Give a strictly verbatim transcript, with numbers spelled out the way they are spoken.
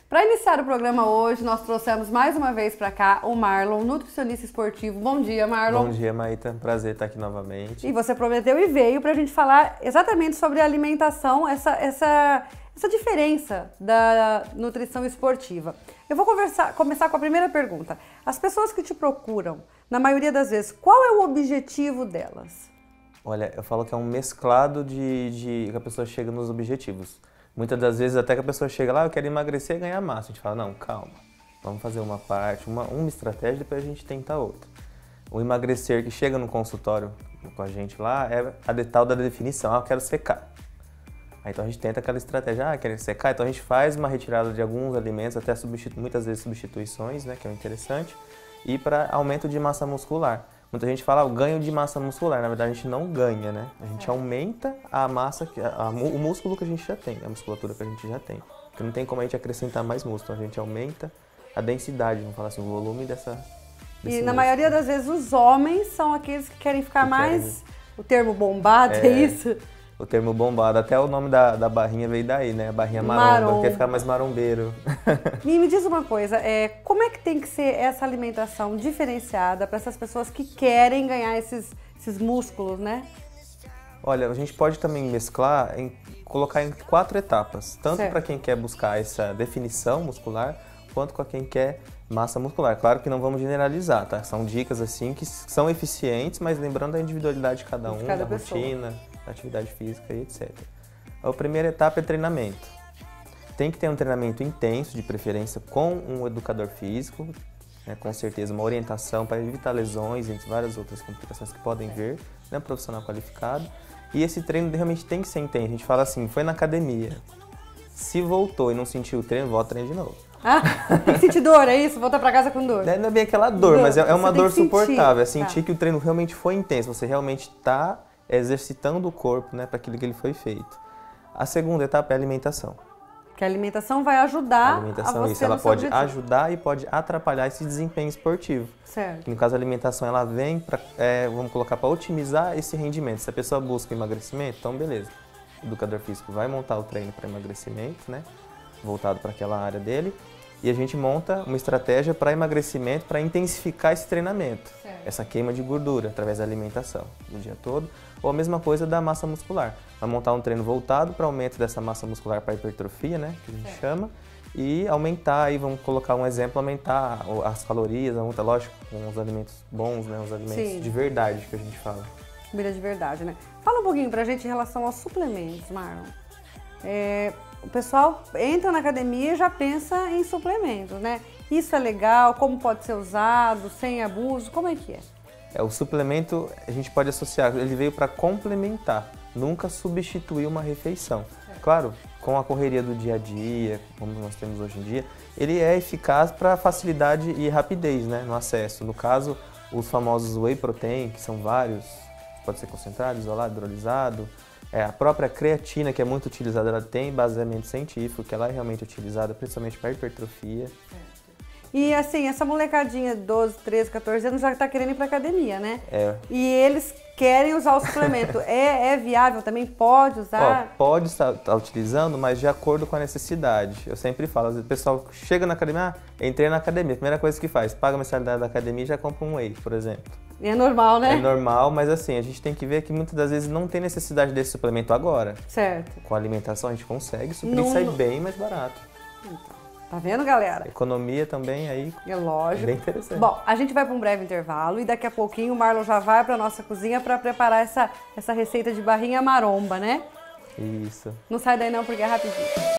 Para iniciar o programa hoje, nós trouxemos mais uma vez para cá o Marlon, nutricionista esportivo. Bom dia, Marlon. Bom dia, Maíta. Prazer estar aqui novamente. E você prometeu e veio para a gente falar exatamente sobre a alimentação, essa, essa, essa diferença da nutrição esportiva. Eu vou conversar, começar com a primeira pergunta. As pessoas que te procuram, na maioria das vezes, qual é o objetivo delas? Olha, eu falo que é um mesclado de, de que a pessoa chega nos objetivos. Muitas das vezes até que a pessoa chega lá, eu quero emagrecer e ganhar massa. A gente fala, não, calma, vamos fazer uma parte, uma, uma estratégia, depois a gente tenta outra. O emagrecer que chega no consultório com a gente lá é a tal da definição, ah, eu quero secar. Aí, então a gente tenta aquela estratégia, ah, quero secar, então a gente faz uma retirada de alguns alimentos, até substitu muitas vezes substituições, né, que é o interessante, e para aumento de massa muscular. Muita gente fala, ah, o ganho de massa muscular. Na verdade, a gente não ganha, né? A gente é. aumenta a massa, que, a, a, o músculo que a gente já tem, a musculatura que a gente já tem. Porque não tem como a gente acrescentar mais músculo, a gente aumenta a densidade, vamos falar assim, o volume dessa E na músculo. maioria das vezes os homens são aqueles que querem ficar que mais, querem... o termo bombado, é, é isso? O termo bombado, até o nome da, da barrinha veio daí, né? A barrinha maromba, Maromba. Quer ficar mais marombeiro. E me diz uma coisa, é, como é que tem que ser essa alimentação diferenciada para essas pessoas que querem ganhar esses, esses músculos, né? Olha, a gente pode também mesclar, em, colocar em quatro etapas. Tanto para quem quer buscar essa definição muscular, quanto para quem quer massa muscular. Claro que não vamos generalizar, tá? São dicas assim que são eficientes, mas lembrando a individualidade de cada um, cada da pessoa. Rotina, da atividade física e etcétera. A primeira etapa é treinamento. Tem que ter um treinamento intenso, de preferência com um educador físico, né, com certeza uma orientação para evitar lesões, entre várias outras complicações que podem vir, né, um profissional qualificado. E esse treino realmente tem que ser intenso. A gente fala assim, foi na academia, se voltou e não sentiu o treino, volta a treinar de novo. Ah, tem que sentir dor, é isso? Voltar para casa com dor? Não é bem aquela dor, dor mas é, é uma dor suportável. É sentir tá. que o treino realmente foi intenso, você realmente está exercitando o corpo, né, para aquilo que ele foi feito. A segunda etapa é a alimentação. Que a alimentação vai ajudar a alimentação, a você isso, ela pode objetivo. ajudar e pode atrapalhar esse desempenho esportivo. Certo. No caso, a alimentação ela vem para, é, vamos colocar, para otimizar esse rendimento. Se a pessoa busca emagrecimento, então beleza. O educador físico vai montar o treino para emagrecimento, né, voltado para aquela área dele. E a gente monta uma estratégia para emagrecimento, para intensificar esse treinamento, certo. Essa queima de gordura através da alimentação o dia todo. Ou a mesma coisa da massa muscular. Vai montar um treino voltado para aumento dessa massa muscular para hipertrofia, né, que a gente certo. Chama, e aumentar, aí vamos colocar um exemplo, aumentar as calorias, aumentar, lógico, com os alimentos bons, né, os alimentos Sim. de verdade que a gente fala. Comida de verdade, né? Fala um pouquinho pra gente em relação aos suplementos, Marlon. É... O pessoal entra na academia e já pensa em suplementos, né? Isso é legal, como pode ser usado, sem abuso, como é que é? É, o suplemento a gente pode associar, ele veio para complementar, nunca substituir uma refeição. É. Claro, com a correria do dia a dia, como nós temos hoje em dia, ele é eficaz para facilidade e rapidez, né, no acesso. No caso, os famosos whey protein, que são vários, pode ser concentrado, isolado, hidrolisado. É, a própria creatina, que é muito utilizada, ela tem baseamento científico, que ela é realmente utilizada principalmente para hipertrofia. Certo. E assim, essa molecadinha de doze, treze, quatorze anos já está querendo ir para academia, né? É. E eles querem usar o suplemento. é, é viável também? Pode usar? Ó, pode estar, estar utilizando, mas de acordo com a necessidade. Eu sempre falo, às vezes o pessoal chega na academia, ah, entrei na academia, a primeira coisa que faz, paga a mensalidade da academia e já compra um whey, por exemplo. É normal, né? É normal, mas assim, a gente tem que ver que muitas das vezes não tem necessidade desse suplemento agora. Certo. Com a alimentação a gente consegue suprir não, e sai não... bem mais barato. Então, tá vendo, galera? Economia também aí. É lógico. É bem interessante. Bom, a gente vai para um breve intervalo e daqui a pouquinho o Marlon já vai para nossa cozinha para preparar essa, essa receita de barrinha maromba, né? Isso. Não sai daí não, porque é rapidinho.